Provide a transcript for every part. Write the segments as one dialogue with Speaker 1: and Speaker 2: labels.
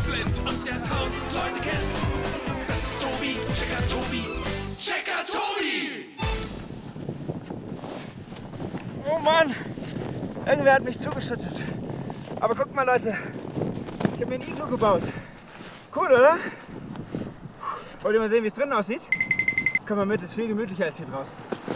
Speaker 1: Flint und der 1000 Leute kennt. Das ist Tobi, Checker Tobi, Checker Tobi!
Speaker 2: Oh Mann, irgendwer hat mich zugeschüttet. Aber guckt mal, Leute, ich habe mir ein Iglu gebaut. Cool, oder? Wollt ihr mal sehen, wie es drinnen aussieht? Komm mal mit, ist viel gemütlicher als hier draußen.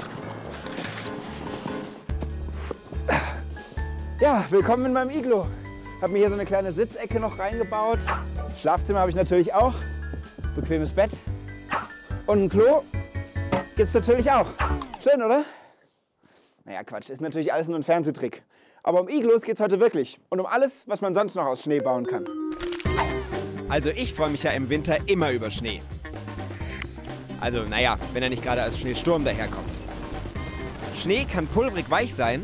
Speaker 2: Ja, willkommen in meinem Iglu. Habe mir hier so eine kleine Sitzecke noch reingebaut. Schlafzimmer habe ich natürlich auch. Bequemes Bett. Und ein Klo gibt's natürlich auch. Schön, oder? Naja, Quatsch, ist natürlich alles nur ein Fernsehtrick. Aber um Iglus geht's heute wirklich. Und um alles, was man sonst noch aus Schnee bauen kann.
Speaker 3: Also ich freue mich ja im Winter immer über Schnee. Also naja, wenn er nicht gerade als Schneesturm daherkommt. Schnee kann pulverig weich sein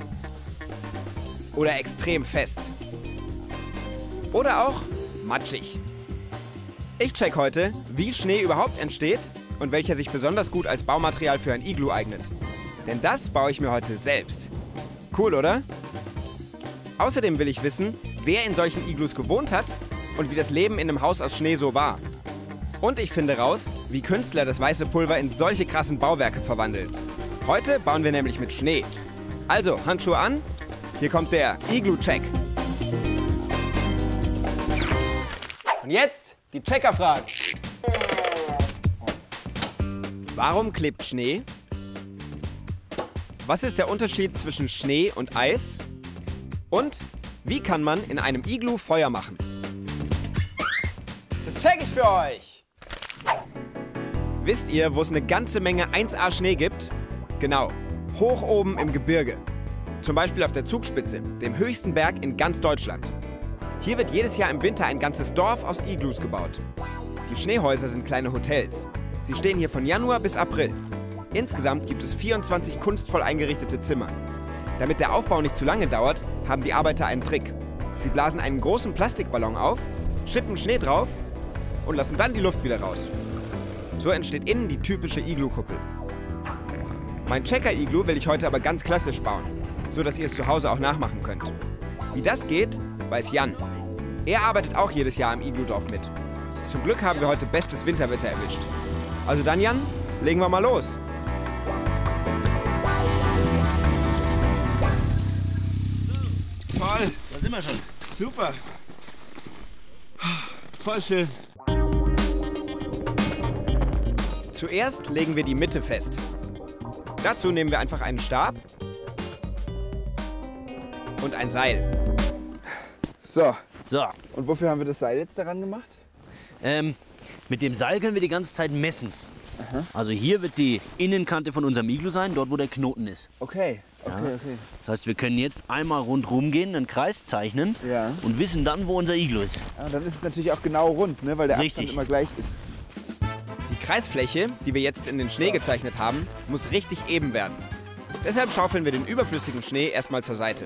Speaker 3: oder extrem fest. Oder auch matschig. Ich check heute, wie Schnee überhaupt entsteht und welcher sich besonders gut als Baumaterial für ein Iglu eignet. Denn das baue ich mir heute selbst. Cool, oder? Außerdem will ich wissen, wer in solchen Iglus gewohnt hat und wie das Leben in einem Haus aus Schnee so war. Und ich finde raus, wie Künstler das weiße Pulver in solche krassen Bauwerke verwandeln. Heute bauen wir nämlich mit Schnee. Also, Handschuhe an, hier kommt der Iglu-Check. Und jetzt die Checkerfragen. Warum klebt Schnee? Was ist der Unterschied zwischen Schnee und Eis? Und wie kann man in einem Iglu Feuer machen? Das check ich für euch! Wisst ihr, wo es eine ganze Menge 1A Schnee gibt? Genau, hoch oben im Gebirge. Zum Beispiel auf der Zugspitze, dem höchsten Berg in ganz Deutschland. Hier wird jedes Jahr im Winter ein ganzes Dorf aus Iglus gebaut. Die Schneehäuser sind kleine Hotels. Sie stehen hier von Januar bis April. Insgesamt gibt es 24 kunstvoll eingerichtete Zimmer. Damit der Aufbau nicht zu lange dauert, haben die Arbeiter einen Trick. Sie blasen einen großen Plastikballon auf, schippen Schnee drauf und lassen dann die Luft wieder raus. So entsteht innen die typische Iglu-Kuppel. Mein Checker-Iglu will ich heute aber ganz klassisch bauen, so dass ihr es zu Hause auch nachmachen könnt. Wie das geht, weiß Jan. Er arbeitet auch jedes Jahr im Iglu-Dorf mit. Zum Glück haben wir heute bestes Winterwetter erwischt. Also dann, Jan, legen wir mal los.
Speaker 2: Toll,
Speaker 4: Da sind wir schon.
Speaker 2: super. Voll schön.
Speaker 3: Zuerst legen wir die Mitte fest. Dazu nehmen wir einfach einen Stab und ein Seil.
Speaker 2: So,
Speaker 4: So,
Speaker 2: und wofür haben wir das Seil jetzt daran gemacht?
Speaker 4: mit dem Seil können wir die ganze Zeit messen. Also hier wird die Innenkante von unserem Iglu sein, dort wo der Knoten ist.
Speaker 2: Okay,
Speaker 4: Ja.
Speaker 2: okay.
Speaker 4: Das heißt, wir können jetzt einmal rundherum gehen, einen Kreis zeichnen
Speaker 2: Ja.
Speaker 4: und wissen dann, wo unser Iglu ist.
Speaker 2: Ja, dann ist es natürlich auch genau rund, ne, weil der
Speaker 4: Richtig.
Speaker 2: Abstand immer gleich ist.
Speaker 3: Die Kreisfläche, die wir jetzt in den Schnee gezeichnet haben, muss richtig eben werden. Deshalb schaufeln wir den überflüssigen Schnee erstmal zur Seite.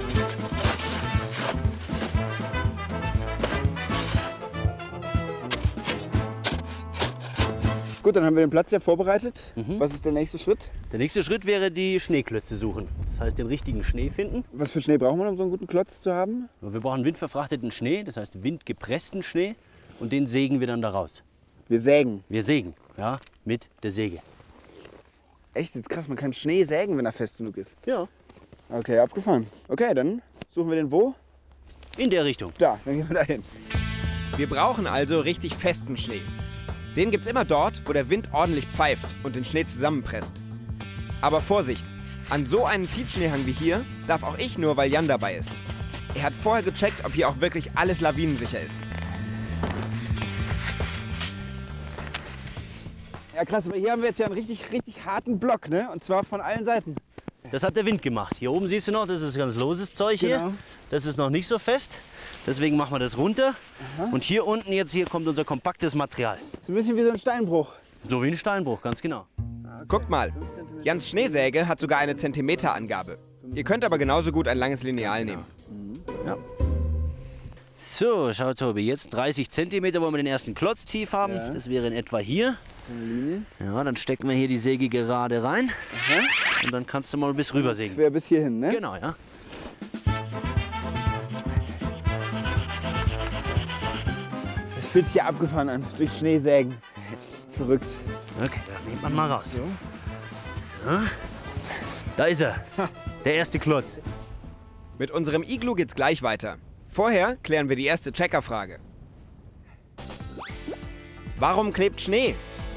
Speaker 2: Gut, dann haben wir den Platz ja vorbereitet. Was ist der nächste Schritt?
Speaker 4: Der nächste Schritt wäre die Schneeklötze suchen. Das heißt, den richtigen Schnee finden.
Speaker 2: Was für Schnee brauchen wir, um so einen guten Klotz zu haben?
Speaker 4: Wir brauchen windverfrachteten Schnee, das heißt windgepressten Schnee, und den sägen wir dann da raus.
Speaker 2: Wir sägen.
Speaker 4: Wir sägen, ja, mit der Säge.
Speaker 2: Echt, jetzt krass, man kann Schnee sägen, wenn er fest genug ist.
Speaker 4: Ja,
Speaker 2: Okay, abgefahren. Okay, dann suchen wir den wo?
Speaker 4: in der Richtung.
Speaker 2: Da, dann gehen wir da hin.
Speaker 3: Wir brauchen also richtig festen Schnee. Den gibt's immer dort, wo der Wind ordentlich pfeift und den Schnee zusammenpresst. Aber Vorsicht, an so einem Tiefschneehang wie hier darf auch ich nur, weil Jan dabei ist. Er hat vorher gecheckt, ob hier auch wirklich alles lawinensicher ist.
Speaker 2: Ja krass, aber hier haben wir jetzt ja einen richtig harten Block, ne? Und zwar von allen Seiten.
Speaker 4: Das hat der Wind gemacht. Hier oben siehst du noch, das ist ganz loses Zeug
Speaker 2: Genau.
Speaker 4: hier. Das ist noch nicht so fest. Deswegen machen wir das runter. Und hier unten jetzt hier kommt unser kompaktes Material.
Speaker 2: So ein bisschen wie so ein Steinbruch.
Speaker 4: So wie ein Steinbruch, ganz genau.
Speaker 3: Guckt mal, Jans Schneesäge hat sogar eine Zentimeterangabe. Ihr könnt aber genauso gut ein langes Lineal nehmen.
Speaker 4: Ja. So, schau Tobi, jetzt 30 cm wollen wir den ersten Klotz tief haben.
Speaker 2: Ja.
Speaker 4: Das wäre in etwa hier. Ja, dann stecken wir hier die Säge gerade rein. Und dann kannst du mal bis rüber sägen.
Speaker 2: Quer bis hierhin, ne?
Speaker 4: Genau, ja.
Speaker 2: fühlt sich ja abgefahren an. Durch Schnee sägen. Verrückt.
Speaker 4: Okay, dann nimmt man mal raus. So. Da ist er. Der erste Klotz.
Speaker 3: Mit unserem Iglu geht's gleich weiter. Vorher klären wir die erste Checkerfrage. Warum klebt Schnee?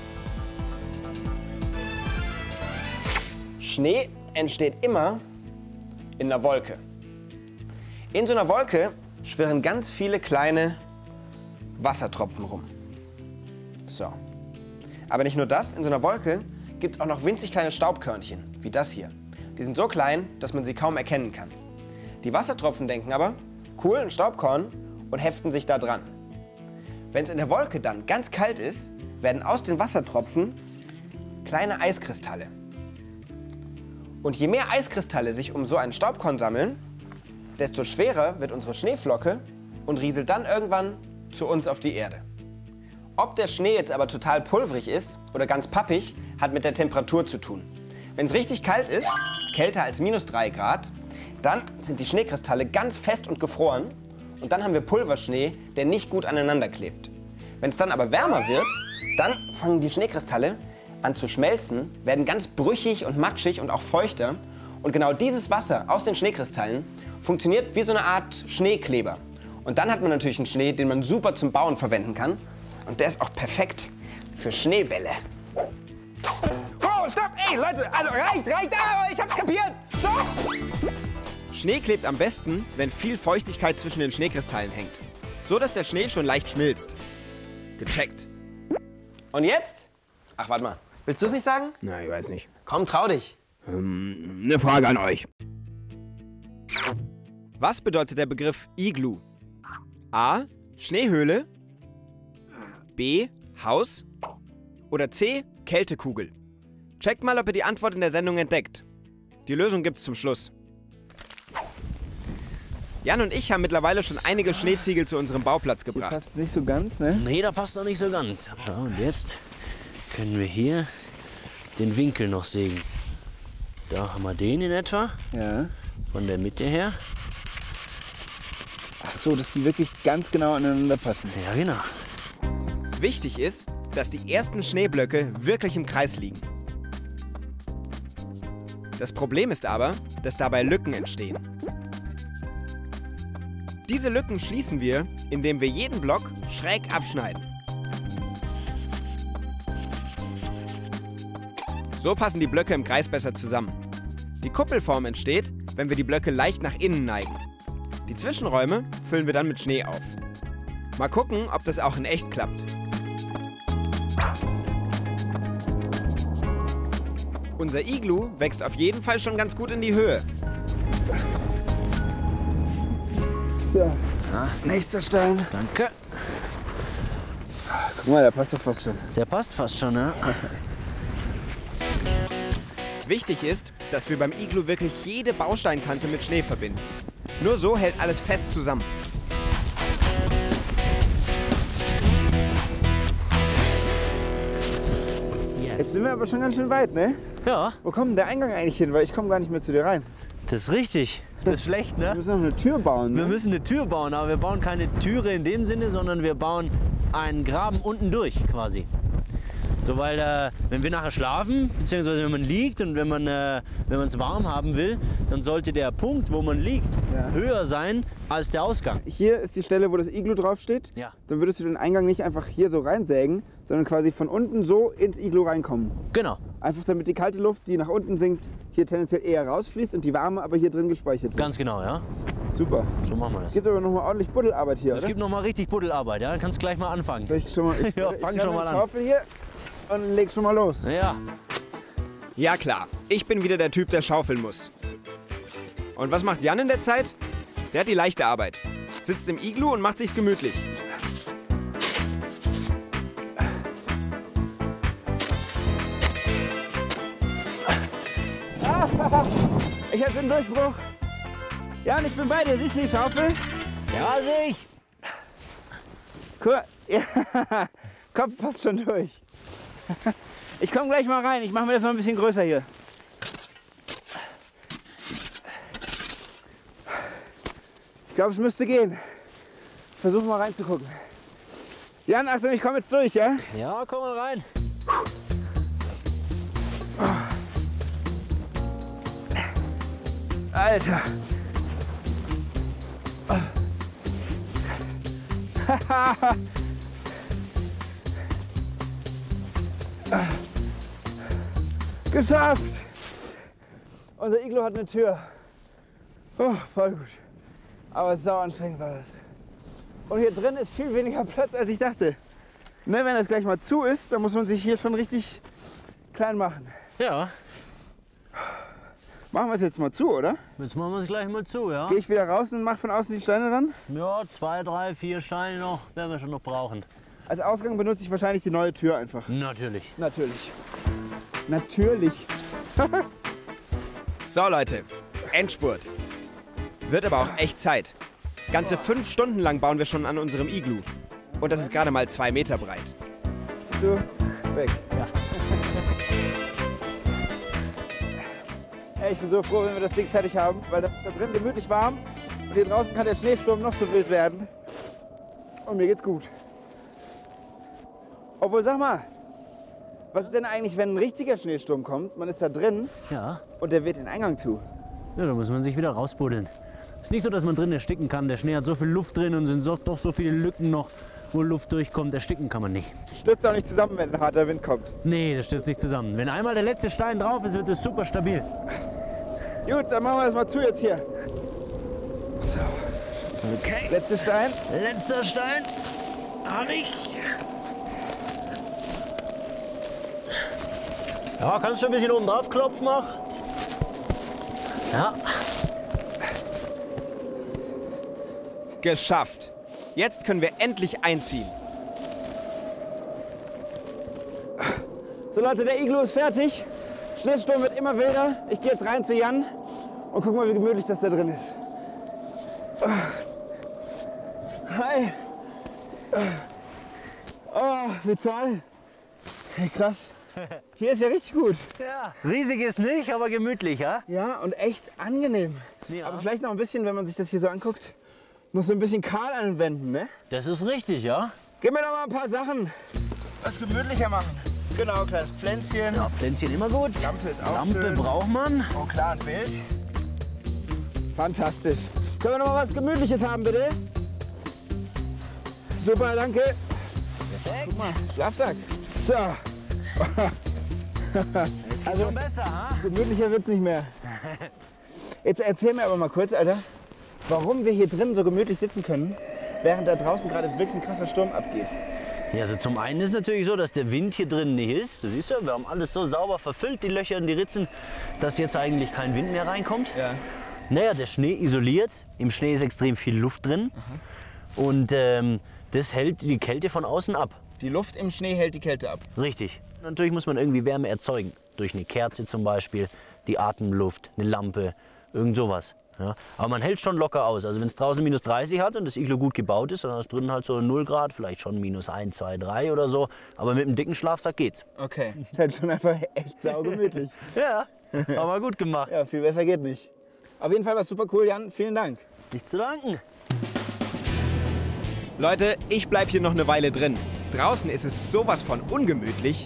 Speaker 3: Schnee entsteht immer in einer Wolke. In so einer Wolke schwirren ganz viele kleine Wassertropfen rum. So. Aber nicht nur das, in so einer Wolke gibt es auch noch winzig kleine Staubkörnchen, wie das hier. Die sind so klein, dass man sie kaum erkennen kann. Die Wassertropfen denken aber, cool, ein Staubkorn, und heften sich da dran. Wenn es in der Wolke dann ganz kalt ist, werden aus den Wassertropfen kleine Eiskristalle. Und je mehr Eiskristalle sich um so einen Staubkorn sammeln, desto schwerer wird unsere Schneeflocke und rieselt dann irgendwann zu uns auf die Erde. Ob der Schnee jetzt aber total pulverig ist oder ganz pappig, hat mit der Temperatur zu tun. Wenn es richtig kalt ist, kälter als -3 Grad, dann sind die Schneekristalle ganz fest und gefroren und dann haben wir Pulverschnee, der nicht gut aneinander klebt. Wenn es dann aber wärmer wird, dann fangen die Schneekristalle an zu schmelzen, werden ganz brüchig und matschig und auch feuchter. Und genau dieses Wasser aus den Schneekristallen funktioniert wie so eine Art Schneekleber. Und dann hat man natürlich einen Schnee, den man super zum Bauen verwenden kann. Und der ist auch perfekt für Schneebälle. Oh, stopp! Ey, Leute, also reicht! Ich hab's kapiert! Stopp! Schnee klebt am besten, wenn viel Feuchtigkeit zwischen den Schneekristallen hängt. So, dass der Schnee schon leicht schmilzt. Gecheckt. Und jetzt? Ach, warte mal. Willst du es nicht sagen?
Speaker 2: Na, ich weiß nicht.
Speaker 3: Komm, trau dich.
Speaker 2: Eine Frage an euch.
Speaker 3: Was bedeutet der Begriff Iglu? A. Schneehöhle. B. Haus. Oder C. Kältekugel. Checkt mal, ob ihr die Antwort in der Sendung entdeckt. Die Lösung gibt's zum Schluss. Jan und ich haben mittlerweile schon einige Schneeziegel zu unserem Bauplatz gebracht.
Speaker 2: Passt nicht so ganz, ne?
Speaker 4: Nee, da passt doch nicht so ganz. Schau, und jetzt können wir hier den Winkel noch sägen. Da haben wir den in etwa.
Speaker 2: Ja.
Speaker 4: Von der Mitte her.
Speaker 2: Ach so, dass die wirklich ganz genau aneinander passen.
Speaker 4: Ja, genau.
Speaker 3: Wichtig ist, dass die ersten Schneeblöcke wirklich im Kreis liegen. Das Problem ist aber, dass dabei Lücken entstehen. Diese Lücken schließen wir, indem wir jeden Block schräg abschneiden. So passen die Blöcke im Kreis besser zusammen. Die Kuppelform entsteht, wenn wir die Blöcke leicht nach innen neigen. Die Zwischenräume füllen wir dann mit Schnee auf. Mal gucken, ob das auch in echt klappt. Unser Iglu wächst auf jeden Fall schon ganz gut in die Höhe.
Speaker 2: So, nächster Stein.
Speaker 4: Danke.
Speaker 2: Guck mal, der passt doch fast schon.
Speaker 4: Der passt fast schon, ne?
Speaker 3: Wichtig ist, dass wir beim Iglu wirklich jede Bausteinkante mit Schnee verbinden. Nur so hält alles fest zusammen.
Speaker 2: Jetzt sind wir aber schon ganz schön weit, ne?
Speaker 4: Ja,
Speaker 2: Wo kommt denn der Eingang eigentlich hin? Weil ich komme gar nicht mehr zu dir rein.
Speaker 4: das ist richtig. Das ist schlecht,
Speaker 2: Wir
Speaker 4: ne?
Speaker 2: müssen noch eine Tür bauen,
Speaker 4: Wir
Speaker 2: ne?
Speaker 4: müssen eine Tür bauen, aber wir bauen keine Türe in dem Sinne, sondern wir bauen einen Graben unten durch quasi. So, weil wenn wir nachher schlafen, beziehungsweise wenn man liegt und wenn man es warm haben will, dann sollte der Punkt, wo man liegt,
Speaker 2: Ja.
Speaker 4: höher sein als der Ausgang.
Speaker 2: Hier ist die Stelle, wo das Iglu draufsteht.
Speaker 4: Ja.
Speaker 2: Dann würdest du den Eingang nicht einfach hier so reinsägen, sondern quasi von unten so ins Iglu reinkommen.
Speaker 4: Genau,
Speaker 2: Einfach damit die kalte Luft, die nach unten sinkt, hier tendenziell eher rausfließt und die warme aber hier drin gespeichert wird.
Speaker 4: ganz genau, ja.
Speaker 2: Super.
Speaker 4: So machen wir das.
Speaker 2: Es gibt aber noch mal ordentlich Buddelarbeit hier,
Speaker 4: Es
Speaker 2: oder?
Speaker 4: gibt noch mal richtig Buddelarbeit, ja. Dann kannst gleich mal anfangen.
Speaker 2: Vielleicht schon mal,
Speaker 4: Ja, fang schon mal an.
Speaker 2: Schaufel hier und leg schon mal los.
Speaker 4: Ja.
Speaker 3: Ja klar, ich bin wieder der Typ, der schaufeln muss. Und was macht Jan in der Zeit? Der hat die leichte Arbeit. Sitzt im Iglu und macht sich's gemütlich.
Speaker 2: Ich hab den Durchbruch. Jan, ich bin bei dir. Siehst du die Schaufel?
Speaker 4: Ja, sehe ich.
Speaker 2: Cool. Ja. Kopf passt schon durch. Ich komme gleich mal rein. Ich mache mir das mal ein bisschen größer hier. Ich glaube, es müsste gehen. Versuchen mal reinzugucken. Jan, Achtung, ich komme jetzt durch, ja?
Speaker 4: Ja, komm mal rein.
Speaker 2: Alter. Geschafft! Unser Iglo hat eine Tür. Oh, voll gut. Aber sau anstrengend war das. Und hier drin ist viel weniger Platz, als ich dachte. Ne, wenn das gleich mal zu ist, dann muss man sich hier schon richtig klein machen.
Speaker 4: Ja,
Speaker 2: Machen wir es jetzt mal zu, oder?
Speaker 4: jetzt machen wir es gleich mal zu, ja?
Speaker 2: Gehe ich wieder raus und mache von außen die Steine ran?
Speaker 4: Ja, 2, 3, 4 Steine noch, werden wir schon noch brauchen.
Speaker 2: Als Ausgang benutze ich wahrscheinlich die neue Tür einfach.
Speaker 4: Natürlich.
Speaker 2: Natürlich. Natürlich.
Speaker 3: So Leute, Endspurt. Wird aber auch echt Zeit. Ganze 5 Stunden lang bauen wir schon an unserem Iglu. Und das ist gerade mal 2 Meter breit.
Speaker 2: Du, weg.
Speaker 4: Ja.
Speaker 2: Ey, ich bin so froh, wenn wir das Ding fertig haben, weil das ist da drin gemütlich warm und hier draußen kann der Schneesturm noch so wild werden. Und mir geht's gut. Obwohl, sag mal, was ist denn eigentlich, wenn ein richtiger Schneesturm kommt, man ist da drin
Speaker 4: Ja.
Speaker 2: und der weht den Eingang zu?
Speaker 4: Ja, da muss man sich wieder rausbuddeln. Ist nicht so, dass man drin ersticken kann. Der Schnee hat so viel Luft drin und sind doch so viele Lücken noch, wo Luft durchkommt. Ersticken kann man nicht.
Speaker 2: Stürzt auch nicht zusammen, wenn ein harter Wind kommt.
Speaker 4: Nee, das stürzt nicht zusammen. Wenn einmal der letzte Stein drauf ist, wird es super stabil.
Speaker 2: Gut, dann machen wir das mal zu jetzt hier. So,
Speaker 4: Okay.
Speaker 2: letzter Stein.
Speaker 4: Letzter Stein. Hab ich. Ja, kannst du ein bisschen oben drauf klopfen noch? Ja.
Speaker 3: Geschafft. Jetzt können wir endlich einziehen.
Speaker 2: So Leute, der Iglu ist fertig. Schneesturm wird immer wilder. Ich gehe jetzt rein zu Jan und guck mal, wie gemütlich das da drin ist. Hi. Oh, wie toll. Hey, krass. Hier ist ja richtig gut.
Speaker 4: Ja. Riesig ist nicht, aber gemütlich, ja?
Speaker 2: Ja, und echt angenehm.
Speaker 4: Ja.
Speaker 2: Aber vielleicht noch ein bisschen, wenn man sich das hier so anguckt, noch so ein bisschen kahl an den Wänden, ne?
Speaker 4: Das ist richtig, ja?
Speaker 2: Gib mir doch mal ein paar Sachen, was gemütlicher machen. Genau, kleines Pflänzchen.
Speaker 4: Ja, Pflänzchen immer gut.
Speaker 2: Lampe ist auch
Speaker 4: Lampe
Speaker 2: schön.
Speaker 4: braucht man.
Speaker 2: Oh, klar und Bild. Fantastisch. Können wir noch mal was Gemütliches haben, bitte? Super, danke.
Speaker 4: Perfekt.
Speaker 2: Guck mal, Schlafsack. So.
Speaker 4: Jetzt geht's schon besser, ha?
Speaker 2: Gemütlicher wird's nicht mehr. Jetzt erzähl mir aber mal kurz, Alter, warum wir hier drin so gemütlich sitzen können, während da draußen gerade wirklich ein krasser Sturm abgeht.
Speaker 4: Ja, also zum einen ist natürlich so, dass der Wind hier drin nicht ist. Du siehst ja, wir haben alles so sauber verfüllt, die Löcher und die Ritzen, dass jetzt eigentlich kein Wind mehr reinkommt.
Speaker 2: Ja.
Speaker 4: Naja, der Schnee isoliert. Im Schnee ist extrem viel Luft drin. Und das hält die Kälte von außen ab.
Speaker 2: Die Luft im Schnee hält die Kälte ab.
Speaker 4: Richtig. Natürlich muss man irgendwie Wärme erzeugen. Durch eine Kerze zum Beispiel, die Atemluft, eine Lampe, irgend sowas. Ja. Aber man hält schon locker aus. Also wenn es draußen minus 30 hat und das Iglu gut gebaut ist, dann ist drinnen halt so 0 Grad, vielleicht schon minus 1, 2, 3 oder so. Aber mit einem dicken Schlafsack geht's.
Speaker 2: Okay. Ist halt schon einfach echt saugemütlich.
Speaker 4: Ja, aber gut gemacht.
Speaker 2: Ja, viel besser geht nicht. Auf jeden Fall war super cool, Jan. Vielen Dank.
Speaker 4: Nicht zu danken.
Speaker 3: Leute, ich bleib hier noch eine Weile drin. Draußen ist es sowas von ungemütlich.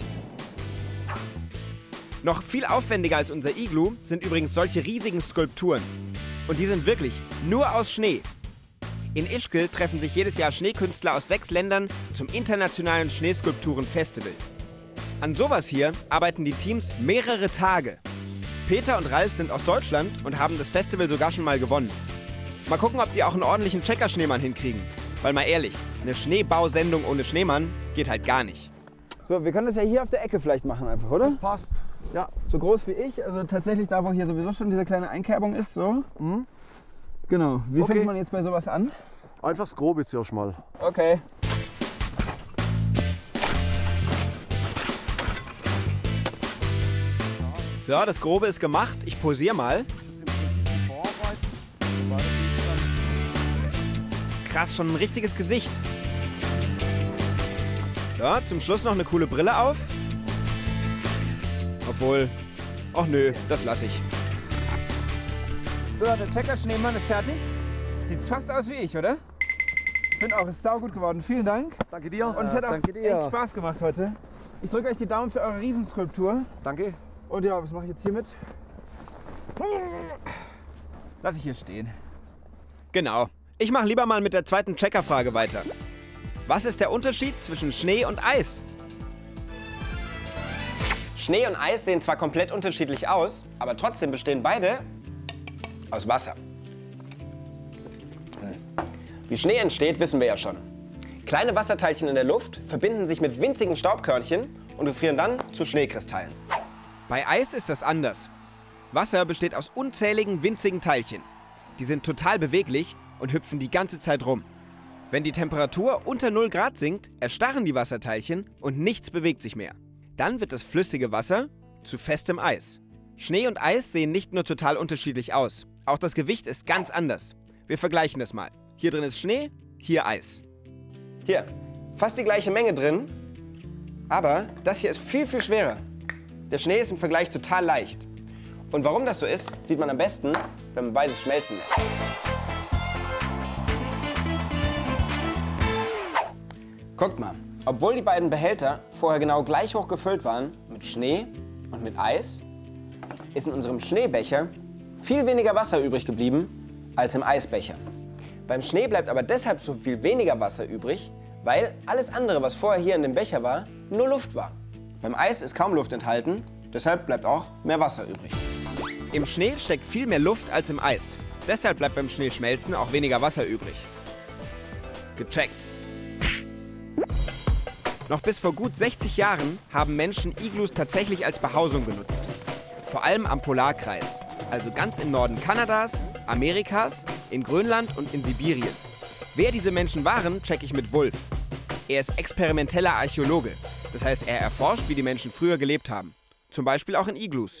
Speaker 3: Noch viel aufwendiger als unser Iglu sind übrigens solche riesigen Skulpturen. Und die sind wirklich nur aus Schnee. In Ischgl treffen sich jedes Jahr Schneekünstler aus 6 Ländern zum internationalen Schneeskulpturen-Festival. An sowas hier arbeiten die Teams mehrere Tage. Peter und Ralf sind aus Deutschland und haben das Festival sogar schon mal gewonnen. Mal gucken, ob die auch einen ordentlichen Checker-Schneemann hinkriegen. Weil mal ehrlich, eine Schneebausendung ohne Schneemann geht halt gar nicht.
Speaker 2: So, wir können das ja hier auf der Ecke vielleicht machen einfach, oder?
Speaker 5: Passt.
Speaker 2: Ja, so groß wie ich. Also tatsächlich da, wo hier sowieso schon diese kleine Einkerbung ist, so. Genau. Wie
Speaker 5: Okay.
Speaker 2: fängt man jetzt bei sowas an?
Speaker 5: Einfach das Grobe zuerst mal.
Speaker 2: Okay.
Speaker 3: So, das Grobe ist gemacht. Ich posiere mal. Krass, schon ein richtiges Gesicht. So, zum Schluss noch eine coole Brille auf. Obwohl, ach nö, das lasse ich.
Speaker 2: So, der Checker-Schneemann ist fertig. Sieht fast aus wie ich, oder? Ich finde auch, es ist saugut geworden. Vielen Dank.
Speaker 5: Danke dir.
Speaker 2: Und es hat auch
Speaker 5: danke dir.
Speaker 2: echt Spaß gemacht heute. Ich drücke euch die Daumen für eure Riesenskulptur.
Speaker 5: Danke.
Speaker 2: Und ja, was mache ich jetzt hiermit? Lass ich hier stehen.
Speaker 3: Genau. Ich mache lieber mal mit der zweiten Checkerfrage weiter. Was ist der Unterschied zwischen Schnee und Eis? Schnee und Eis sehen zwar komplett unterschiedlich aus, aber trotzdem bestehen beide aus Wasser. Wie Schnee entsteht, wissen wir ja schon. Kleine Wasserteilchen in der Luft verbinden sich mit winzigen Staubkörnchen und gefrieren dann zu Schneekristallen. Bei Eis ist das anders. Wasser besteht aus unzähligen winzigen Teilchen. Die sind total beweglich und hüpfen die ganze Zeit rum. Wenn die Temperatur unter 0 Grad sinkt, erstarren die Wasserteilchen und nichts bewegt sich mehr. Dann wird das flüssige Wasser zu festem Eis. Schnee und Eis sehen nicht nur total unterschiedlich aus, auch das Gewicht ist ganz anders. Wir vergleichen das mal. Hier drin ist Schnee, hier Eis. Hier, fast die gleiche Menge drin, aber das hier ist viel, viel schwerer. Der Schnee ist im Vergleich total leicht. Und warum das so ist, sieht man am besten, wenn man beides schmelzen lässt. Guckt mal, obwohl die beiden Behälter vorher genau gleich hoch gefüllt waren, mit Schnee und mit Eis, ist in unserem Schneebecher viel weniger Wasser übrig geblieben als im Eisbecher. Beim Schnee bleibt aber deshalb so viel weniger Wasser übrig, weil alles andere, was vorher hier in dem Becher war, nur Luft war. Beim Eis ist kaum Luft enthalten, deshalb bleibt auch mehr Wasser übrig. Im Schnee steckt viel mehr Luft als im Eis. Deshalb bleibt beim Schneeschmelzen auch weniger Wasser übrig. Gecheckt. Noch bis vor gut 60 Jahren haben Menschen Iglus tatsächlich als Behausung genutzt. Vor allem am Polarkreis, also ganz im Norden Kanadas, Amerikas, in Grönland und in Sibirien. Wer diese Menschen waren, check ich mit Wulf. Er ist experimenteller Archäologe. Das heißt, er erforscht, wie die Menschen früher gelebt haben. Zum Beispiel auch in Iglus.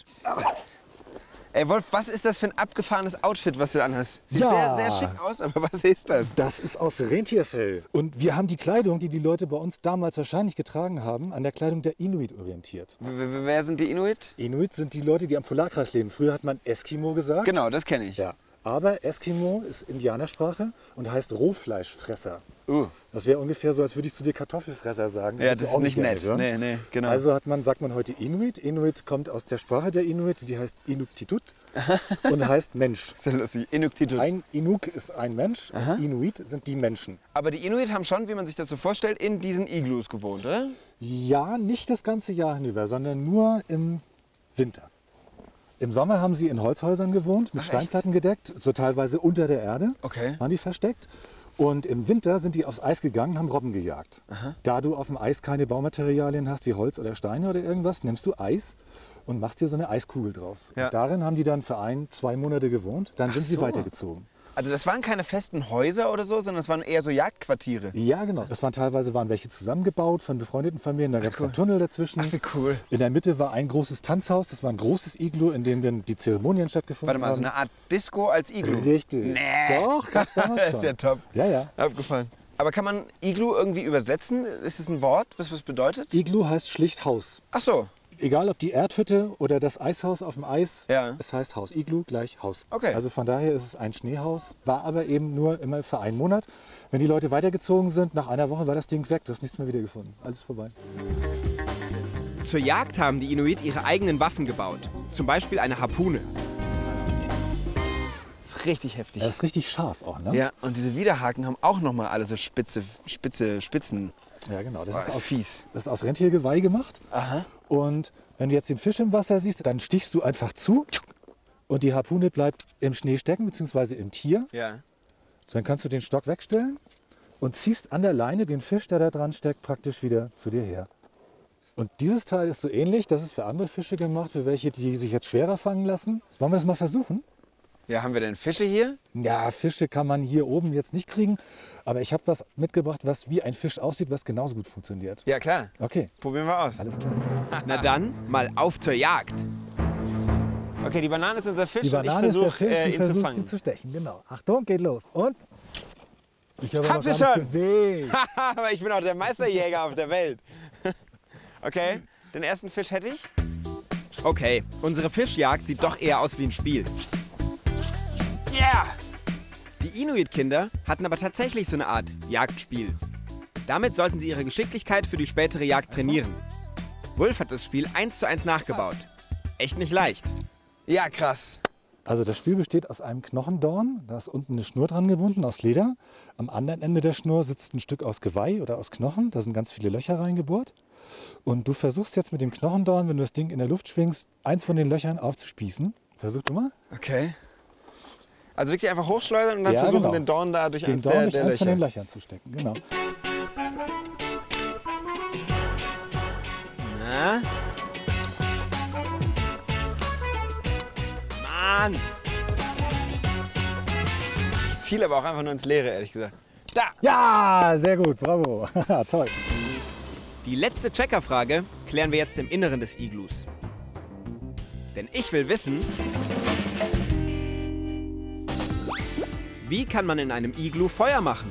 Speaker 3: Ey Wolf, was ist das für ein abgefahrenes Outfit, was du anhast? Sieht
Speaker 6: Ja.
Speaker 3: sehr, sehr schick aus, aber was ist das?
Speaker 6: Das ist aus Rentierfell. Und wir haben die Kleidung, die die Leute bei uns damals wahrscheinlich getragen haben, an der Kleidung der Inuit orientiert.
Speaker 3: Wer sind die Inuit?
Speaker 6: Inuit sind die Leute, die am Polarkreis leben. Früher hat man Eskimo gesagt.
Speaker 3: Genau, das kenne ich.
Speaker 6: Ja. Aber Eskimo ist Indianersprache und heißt Rohfleischfresser.
Speaker 3: Uh.
Speaker 6: Das wäre ungefähr so, als würde ich zu dir Kartoffelfresser sagen.
Speaker 3: Ja,
Speaker 6: willst du
Speaker 3: das
Speaker 6: auch
Speaker 3: ist nicht
Speaker 6: gerne
Speaker 3: nett.
Speaker 6: hören.
Speaker 3: Nee, genau.
Speaker 6: Also sagt man heute Inuit. Inuit kommt aus der Sprache der Inuit, die heißt Inuktitut und heißt Mensch.
Speaker 3: Sehr lustig. Inuktitut.
Speaker 6: Ein Inuk ist ein Mensch und Inuit sind die Menschen.
Speaker 3: Aber die Inuit haben schon, wie man sich das so vorstellt, in diesen Iglus gewohnt, oder?
Speaker 6: Ja, nicht das ganze Jahr hinüber, sondern nur im Winter. Im Sommer haben sie in Holzhäusern gewohnt, mit Steinplatten gedeckt, so teilweise unter der Erde
Speaker 3: Okay.
Speaker 6: waren die versteckt. Und im Winter sind die aufs Eis gegangen, haben Robben gejagt. Da du auf dem Eis keine Baumaterialien hast, wie Holz oder Steine oder irgendwas, nimmst du Eis und machst dir so eine Eiskugel draus.
Speaker 3: Ja.
Speaker 6: Und darin haben die dann für 2 Monate gewohnt, dann sind sie
Speaker 3: so.
Speaker 6: weitergezogen.
Speaker 3: Also das waren keine festen Häuser oder so, sondern das waren eher so Jagdquartiere.
Speaker 6: Ja, genau. Das waren teilweise welche zusammengebaut von befreundeten Familien. Da gab es dann Tunnel dazwischen.
Speaker 3: Ach, wie cool.
Speaker 6: In der Mitte war ein großes Tanzhaus. Das war ein großes Iglu, in dem dann die Zeremonien stattgefunden
Speaker 3: Warte mal, so
Speaker 6: haben.
Speaker 3: eine Art Disco als Iglu.
Speaker 6: Richtig.
Speaker 3: Nee.
Speaker 6: Doch, gab's damals
Speaker 3: Das
Speaker 6: schon.
Speaker 3: ist ja top.
Speaker 6: Ja, ja.
Speaker 3: Abgefallen. Aber kann man Iglu irgendwie übersetzen? Ist es ein Wort, was bedeutet?
Speaker 6: Iglu heißt schlicht Haus.
Speaker 3: Ach so.
Speaker 6: Egal ob die Erdhütte oder das Eishaus auf dem Eis,
Speaker 3: Ja.
Speaker 6: es heißt Haus. Iglu gleich Haus.
Speaker 3: Okay.
Speaker 6: Also von daher ist es ein Schneehaus, war aber eben nur immer für einen Monat. Wenn die Leute weitergezogen sind, nach einer Woche war das Ding weg, du hast nichts mehr wiedergefunden. Alles vorbei.
Speaker 3: Zur Jagd haben die Inuit ihre eigenen Waffen gebaut. Zum Beispiel eine Harpune. Richtig heftig.
Speaker 6: Das ist richtig scharf auch, ne?
Speaker 3: Ja, und diese Widerhaken haben auch noch mal alle so spitze Spitzen.
Speaker 6: Ja, genau. Das,
Speaker 3: Boah,
Speaker 6: ist
Speaker 3: ist
Speaker 6: aus,
Speaker 3: fies.
Speaker 6: das ist aus Rentiergeweih gemacht.
Speaker 3: Aha.
Speaker 6: Und wenn du jetzt den Fisch im Wasser siehst, dann stichst du einfach zu und die Harpune bleibt im Schnee stecken, beziehungsweise im Tier.
Speaker 3: Ja.
Speaker 6: Dann kannst du den Stock wegstellen und ziehst an der Leine den Fisch, der da dran steckt, praktisch wieder zu dir her. Und dieses Teil ist so ähnlich, das ist für andere Fische gemacht, für welche, die sich jetzt schwerer fangen lassen. Wollen wir das mal versuchen?
Speaker 3: Ja, haben wir denn Fische hier?
Speaker 6: Ja, Fische kann man hier oben jetzt nicht kriegen, aber ich habe was mitgebracht, was wie ein Fisch aussieht, was genauso gut funktioniert.
Speaker 3: Ja, klar.
Speaker 6: Okay,
Speaker 3: Probieren wir aus.
Speaker 6: alles klar.
Speaker 3: Na dann, mal auf zur Jagd. Okay, die Banane ist unser Fisch
Speaker 6: Die Banane
Speaker 3: und ich
Speaker 6: ist der
Speaker 3: versuche
Speaker 6: Fisch, du
Speaker 3: ihn zu
Speaker 6: versuchst
Speaker 3: fangen.
Speaker 6: ihn zu stechen, genau. Achtung, geht los. Und? Ich habe
Speaker 3: Hab
Speaker 6: noch
Speaker 3: sie
Speaker 6: gar
Speaker 3: schon.
Speaker 6: nicht bewegt.
Speaker 3: Aber ich bin auch der Meisterjäger auf der Welt. Okay, den ersten Fisch hätte ich. Okay, unsere Fischjagd sieht doch eher aus wie ein Spiel. Yeah! Die Inuit-Kinder hatten aber tatsächlich so eine Art Jagdspiel. Damit sollten sie ihre Geschicklichkeit für die spätere Jagd trainieren. Wulf hat das Spiel 1:1 nachgebaut. Echt nicht leicht.
Speaker 2: Ja, krass.
Speaker 6: Also das Spiel besteht aus einem Knochendorn, da ist unten eine Schnur dran gebunden aus Leder. Am anderen Ende der Schnur sitzt ein Stück aus Geweih oder aus Knochen, da sind ganz viele Löcher reingebohrt. Und du versuchst jetzt mit dem Knochendorn, wenn du das Ding in der Luft schwingst, eins von den Löchern aufzuspießen. Versuch du mal.
Speaker 2: Okay. Also wirklich einfach hochschleudern und dann
Speaker 6: Ja,
Speaker 2: versuchen,
Speaker 6: genau.
Speaker 2: den Dorn da durch
Speaker 6: Den
Speaker 2: eins
Speaker 6: Dorn
Speaker 2: der
Speaker 6: durch eins von den
Speaker 2: Löcher.
Speaker 6: Löchern zu stecken, genau.
Speaker 3: Na? Mann!
Speaker 2: Ich ziele aber auch einfach nur ins Leere, ehrlich gesagt. Da!
Speaker 6: Ja, sehr gut, bravo. Toll.
Speaker 3: Die letzte Checkerfrage klären wir jetzt im Inneren des Iglus. Denn ich will wissen, wie kann man in einem Iglu Feuer machen?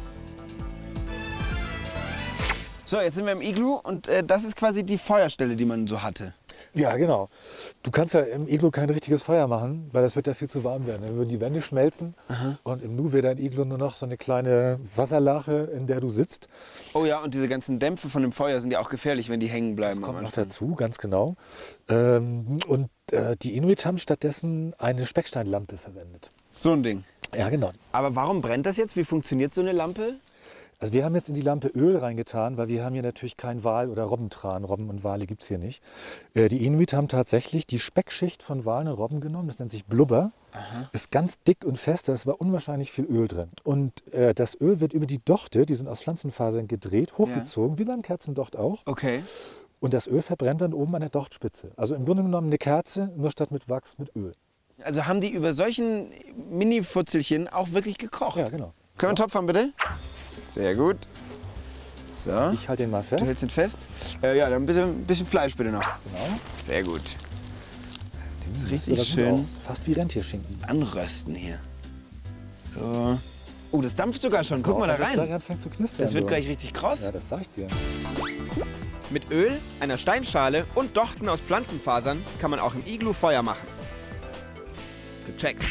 Speaker 2: So, jetzt sind wir im Iglu und das ist quasi die Feuerstelle, die man so hatte.
Speaker 6: Ja, genau. Du kannst ja im Iglu kein richtiges Feuer machen, weil das wird ja viel zu warm werden. Dann würden die Wände schmelzen und im Nu wäre dein Iglu nur noch so eine kleine Wasserlache, in der du sitzt.
Speaker 2: Oh ja, und diese ganzen Dämpfe von dem Feuer sind ja auch gefährlich, wenn die hängen bleiben.
Speaker 6: Das kommt
Speaker 2: am
Speaker 6: noch
Speaker 2: Anfang.
Speaker 6: dazu, ganz genau. Und die Inuit haben stattdessen eine Specksteinlampe verwendet.
Speaker 2: So ein Ding.
Speaker 6: Ja, genau.
Speaker 2: Aber warum brennt das jetzt? Wie funktioniert so eine Lampe?
Speaker 6: Also wir haben jetzt in die Lampe Öl reingetan, weil wir haben hier natürlich kein Wal- oder Robbentran. Robben und Wale gibt es hier nicht. Die Inuit haben tatsächlich die Speckschicht von Walen und Robben genommen. Das nennt sich Blubber. Ist ganz dick und fest, da ist aber unwahrscheinlich viel Öl drin. Und das Öl wird über die Dochte, die sind aus Pflanzenfasern gedreht, hochgezogen, wie beim Kerzendocht auch.
Speaker 2: Okay.
Speaker 6: Und das Öl verbrennt dann oben an der Dochtspitze. Also im Grunde genommen eine Kerze, nur statt mit Wachs mit Öl.
Speaker 2: Also haben die über solchen Mini-Futzelchen auch wirklich gekocht?
Speaker 6: Ja, genau.
Speaker 2: Können wir einen Topf haben, bitte? Sehr gut. So.
Speaker 6: Ich halte den mal fest.
Speaker 2: Du hältst ihn fest? Ja, dann ein bisschen Fleisch bitte noch.
Speaker 6: Genau.
Speaker 2: Sehr gut.
Speaker 6: Das
Speaker 2: Richtig
Speaker 6: sieht aber gut
Speaker 2: schön
Speaker 6: aus. Fast wie Rentierschinken.
Speaker 2: anrösten hier. So. Oh, das dampft sogar schon. Guck mal da
Speaker 6: Das gleich
Speaker 2: rein.
Speaker 6: anfängt zu knistern.
Speaker 2: Das wird
Speaker 6: so.
Speaker 2: gleich richtig kross.
Speaker 6: Ja, das sag ich dir.
Speaker 3: Mit Öl, einer Steinschale und Dochten aus Pflanzenfasern kann man auch im Iglu Feuer machen. Gecheckt.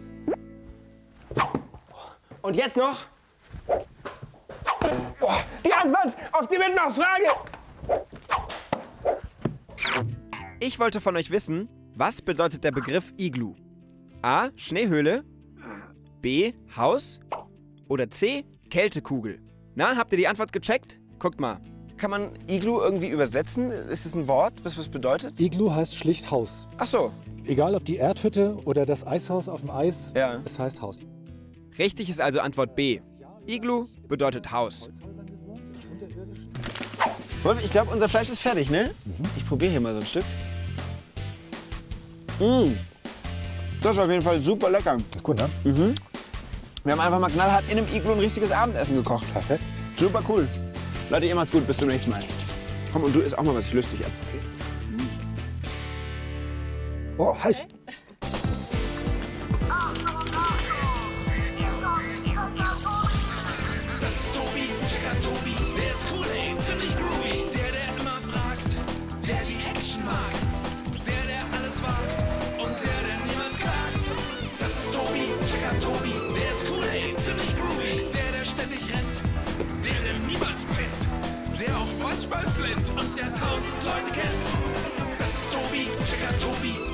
Speaker 2: Und jetzt noch? Oh, die Antwort auf die Mitmachfrage.
Speaker 3: Ich wollte von euch wissen, was bedeutet der Begriff Iglu? A. Schneehöhle, B. Haus oder C. Kältekugel? Na, habt ihr die Antwort gecheckt? Guckt mal.
Speaker 2: Kann man Iglu irgendwie übersetzen? Ist es ein Wort, was bedeutet?
Speaker 6: Iglu heißt schlicht Haus.
Speaker 2: Ach so.
Speaker 6: Egal ob die Erdhütte oder das Eishaus auf dem Eis,
Speaker 2: Ja.
Speaker 6: es heißt Haus.
Speaker 3: Richtig ist also Antwort B. Iglu bedeutet Haus.
Speaker 2: Wolf, ich glaube, unser Fleisch ist fertig, ne? Ich probiere hier mal so ein Stück. Das ist auf jeden Fall super lecker.
Speaker 6: Ist gut, ne?
Speaker 2: Wir haben einfach mal knallhart in einem Iglu ein richtiges Abendessen gekocht.
Speaker 6: Perfekt.
Speaker 2: Super cool. Leute, ihr macht's gut. Bis zum nächsten Mal. Komm, und du isst auch mal was lustig ab.
Speaker 6: Oh, heiß.
Speaker 1: Das ist Tobi, Checker Tobi, der ist cool, ey, ziemlich groovy. Der immer fragt, der die Action mag. Der alles wagt und der niemals klagt. Das ist Tobi, Checker Tobi, der ist cool, ey, ziemlich groovy. Der ständig rennt, der niemals pennt. Der auch manchmal flennt und der 1000 Leute kennt. Das ist Tobi, Checker Tobi,